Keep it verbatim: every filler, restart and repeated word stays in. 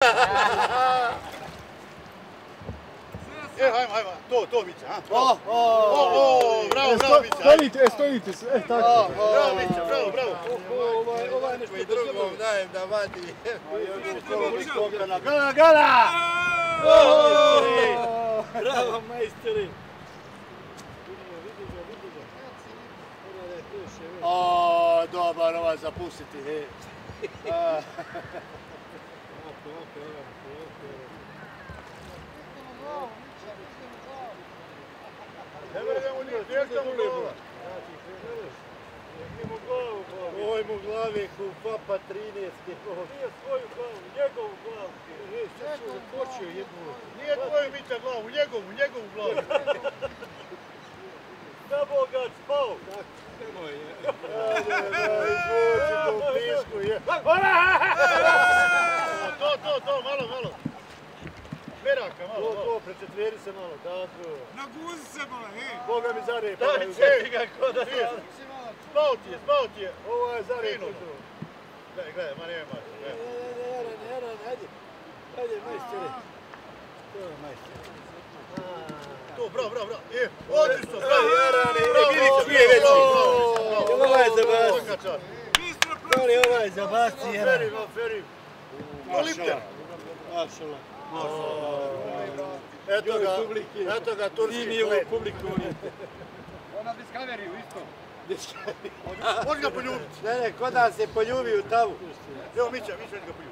E, hajmo, hajmo, to, to Mića, a? O, o, o, bravo, bravo Mića. Stojite, e, stojite se, e, tako. Bravo Mića, bravo, bravo. Ovaj, ovaj nešto I drugom dajem da vadi. Gala, gala! Bravo, majstori. O, dobar, ovaj zapustiti, he. Ne vedemo nije, direktno mu glava. Ovoj mu glavi u papa trinaesti. Nije svoju glavu, njegovu glavu. Nije tvoju Mića glavu, njegovu, njegovu glavu. Da Boga spao. Nemoj, je. Izvuči tu pisku, je. To, to, to, malo, malo. Meraka, malo, To, malo. to, prečetveri se malo, tako. Naguzi se malo, hej! Boga mi zarepa. Daj, čekaj ga ko da je. Spao ti je, spao ti je. Ovo je zarepa. Gledaj, gledaj, ma nema mače. Jaran, jaran, ajde. Ajde, majstori. To je majstori. To, bravo, bravo, bravo. E, odlično, bravo. Jarane, Bravo, vidi bravo, čije već. bravo. Ovaj je za vas. Svaka čast. Bistro Koli ovaj za vas, Jaran. Ferim, ferim. Olipter. Mašala. Eto ga, eto ga, turski Simi u plen. publiku. Ona Discovery-u isto. Može ga poljubiti. Ne, ne, kod nas se poljubi u tavu. Evo Mića, Mića će ga poljubiti.